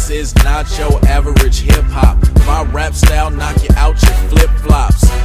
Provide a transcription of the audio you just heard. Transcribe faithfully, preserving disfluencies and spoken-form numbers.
This is not your average hip hop. My rap style knock you out your flip flops.